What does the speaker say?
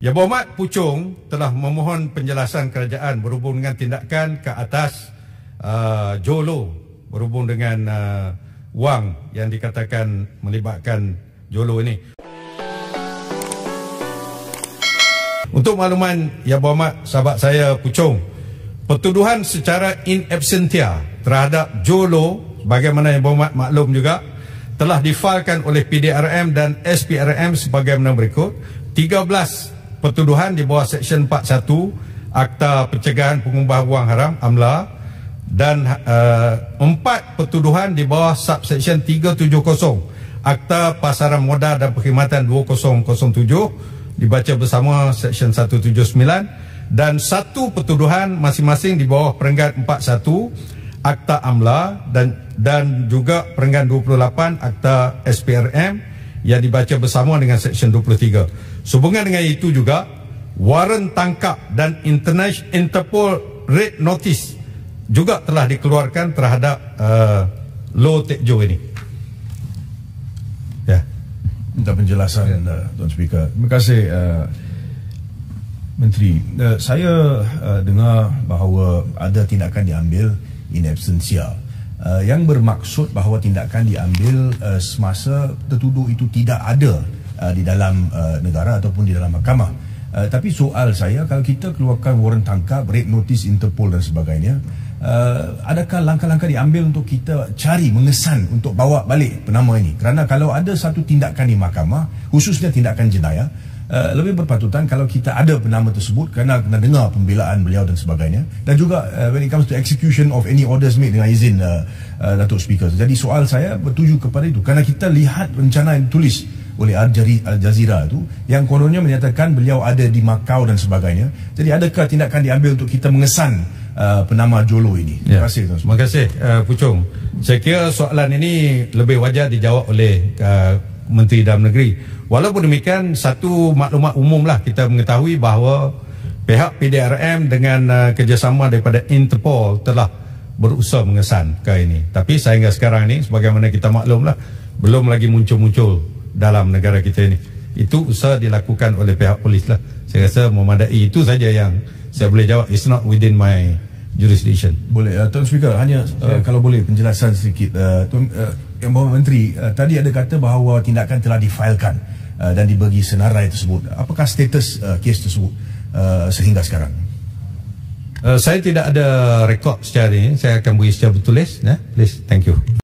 Yang Berhormat Puchong telah memohon penjelasan kerajaan berhubung dengan tindakan ke atas Jolo berhubung dengan wang yang dikatakan melibatkan Jolo ini. Untuk makluman Yang Berhormat sahabat saya Puchong, pertuduhan secara in absentia terhadap Jolo bagaimana Yang Berhormat maklum juga telah difailkan oleh PDRM dan SPRM sebagaimana berikut. 13 pertuduhan di bawah Seksyen 41 Akta Pencegahan Pengubah Wang Haram AMLA dan 4 pertuduhan di bawah Subseksyen 370 Akta Pasaran Modal dan Perkhidmatan 2007 dibaca bersama Seksyen 179 dan 1 pertuduhan masing-masing di bawah Perenggan 41 Akta AMLA dan juga Perenggan 28 Akta SPRM yang dibaca bersama dengan Seksyen 23. Sehubungan dengan itu juga, waran tangkap dan Interpol Red Notice juga telah dikeluarkan terhadap Loh Teck Joe ini. Ya. Minta penjelasan Tuan Speaker. Terima kasih Menteri. Saya dengar bahawa ada tindakan diambil in absentia yang bermaksud bahawa tindakan diambil semasa tertuduh itu tidak ada di dalam negara ataupun di dalam mahkamah. Tapi soal saya, kalau kita keluarkan waran tangkap, red notice Interpol dan sebagainya, adakah langkah-langkah diambil untuk kita cari, mengesan untuk bawa balik penama ini? Kerana kalau ada satu tindakan di mahkamah, khususnya tindakan jenayah, lebih berpatutan kalau kita ada penama tersebut kerana kena dengar pembelaan beliau dan sebagainya, dan juga when it comes to execution of any orders made dengan izin Datuk Speaker. Jadi soal saya bertuju kepada itu kerana kita lihat rencana yang ditulis oleh Al Jazeera itu yang kononnya menyatakan beliau ada di Macau dan sebagainya. Jadi adakah tindakan diambil untuk kita mengesan penama Jolo ini? Terima kasih. Terima kasih Puchong. Saya kira soalan ini lebih wajar dijawab oleh Menteri Dalam Negeri. Walaupun demikian, satu maklumat umum lah kita mengetahui bahawa pihak PDRM dengan kerjasama daripada Interpol telah berusaha mengesan perkara ini. Tapi sehingga sekarang ini, sebagaimana kita maklum lah, belum lagi muncul-muncul dalam negara kita ini. Itu usaha dilakukan oleh pihak polis lah. Saya rasa memadai. Itu saja yang saya boleh jawab. It's not within my jurisdiction. Boleh, Tuan Speaker, hanya kalau boleh penjelasan sedikit. Yang Berhormat Menteri, tadi ada kata bahawa tindakan telah difailkan dan dibagi senarai tersebut. Apakah status kes tersebut sehingga sekarang? Saya tidak ada rekod secara ini. Saya akan beri secara bertulis. Please, thank you.